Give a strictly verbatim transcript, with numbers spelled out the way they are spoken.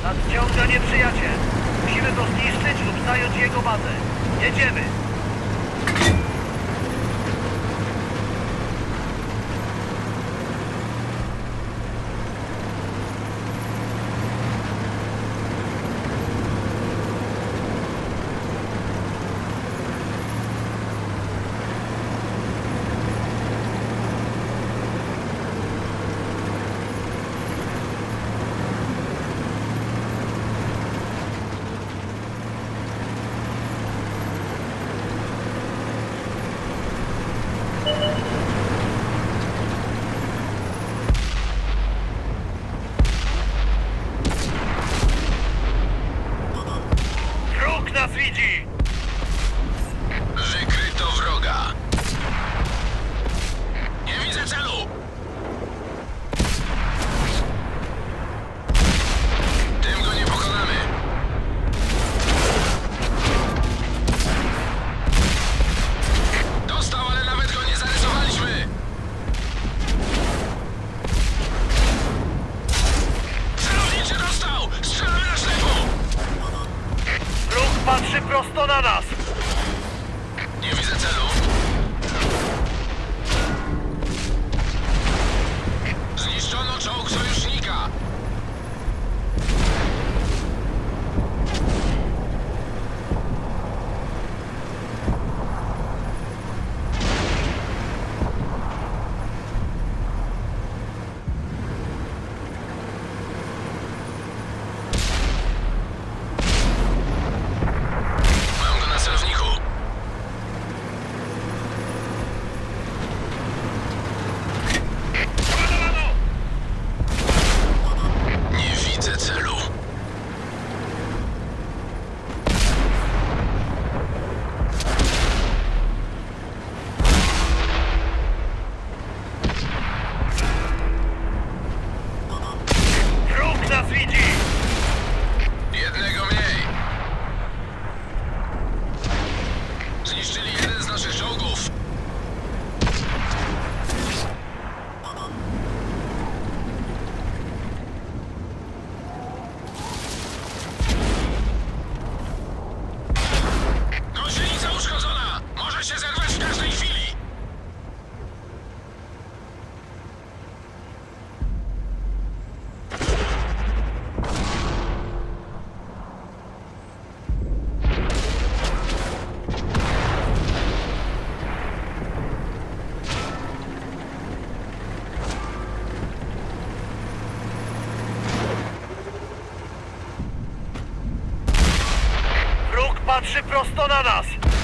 Nadciąga nieprzyjaciel. Musimy go zniszczyć lub zająć jego bazę. Jedziemy! Wróg nas widzi! Wykryto wroga. Nie widzę celu! Tym go nie pokonamy. Dostał, ale nawet go nie zarysowaliśmy. Celowniczy dostał! Strzelamy na ślepo! Wróg patrzy prosto na nas! Nie widzę celu. Zniszczono czołg sojusznika. Mam go na celowniku. Ładowano! Nie widzę celu. Wróg nas widzi! Jednego mniej. Zniszczyli jeden z naszych czołgów. Gąsienica uszkodzona. Może się zerwać w każdej chwili. Wróg patrzy prosto na nas!